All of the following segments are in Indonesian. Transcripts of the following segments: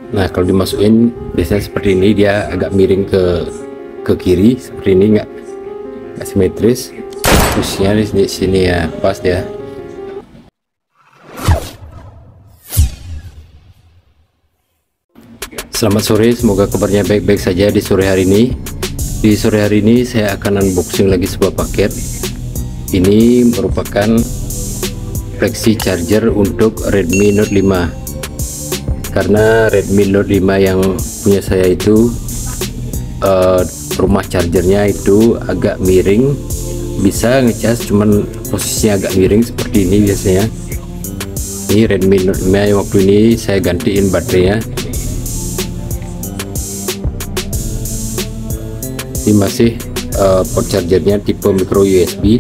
Nah, kalau dimasukin biasanya seperti ini, dia agak miring ke kiri seperti ini, nggak simetris. Posisinya di sini ya, pas ya. Selamat sore, semoga kabarnya baik-baik saja di sore hari ini. Di sore hari ini saya akan unboxing lagi sebuah paket. Ini merupakan flexi charger untuk Redmi Note 5. Karena Redmi Note 5 yang punya saya itu rumah chargernya itu agak miring, bisa ngecas cuman posisinya agak miring seperti ini biasanya. Ini Redmi Note 5 yang waktu ini saya gantiin baterainya. Ini masih port chargernya tipe micro USB.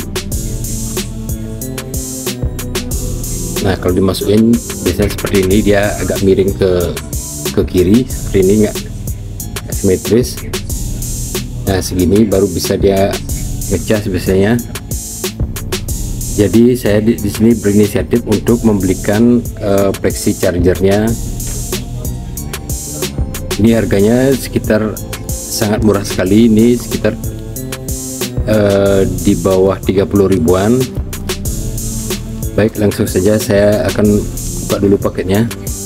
Nah, kalau dimasukin biasanya seperti ini, dia agak miring ke kiri seperti ini, nggak simetris. Nah, segini baru bisa dia ngecas biasanya. Jadi saya di sini berinisiatif untuk membelikan flexi chargernya. Ini harganya sekitar sangat murah sekali, ini sekitar di bawah 30 ribuan. Baik, langsung saja saya akan buka dulu paketnya.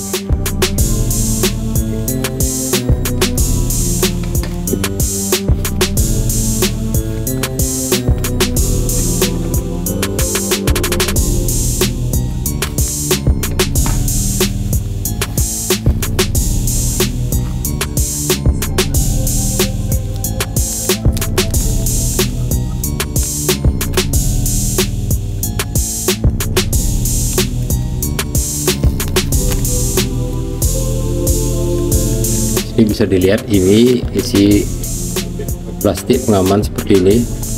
Ini bisa dilihat, ini isi plastik pengaman seperti ini.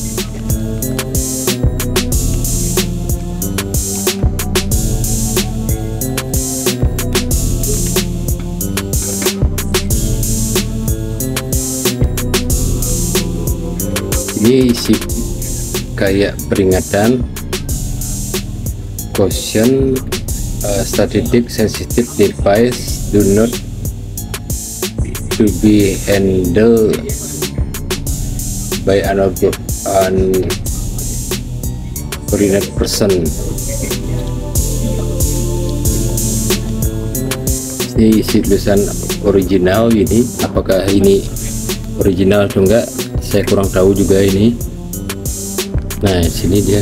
Ini isi kayak peringatan, caution, statistic sensitive device do not to be handled by an uncoordinated person. Ini isi tulisan original ini, apakah ini original atau enggak saya kurang tahu juga ini. Nah, sini dia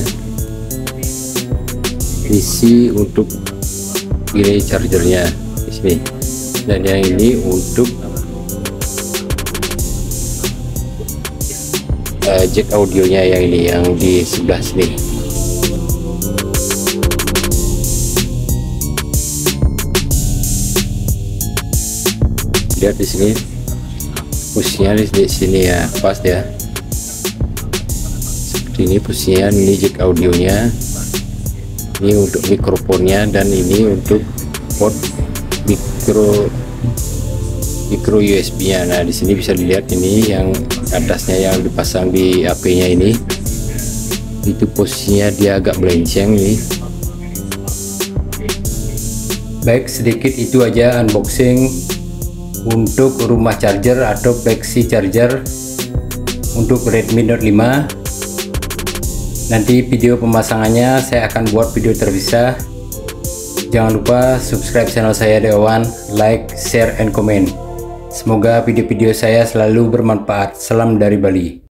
isi untuk ini chargernya di sini, dan yang ini untuk jack audionya yang ini, yang di sebelah sini. Lihat di sini posisinya di sini ya, pas ya. Seperti ini posisinya, ini jack audionya, ini untuk mikrofonnya, dan ini untuk port micro USB nya. Nah, di sini bisa dilihat ini yang atasnya yang dipasang di HP-nya ini, itu posisinya dia agak melenceng nih. Baik, sedikit itu aja unboxing untuk rumah charger atau flexi charger untuk Redmi Note 5. Nanti video pemasangannya saya akan buat video terpisah. Jangan lupa subscribe channel saya Dewan, like, share, and comment. Semoga video-video saya selalu bermanfaat. Salam dari Bali.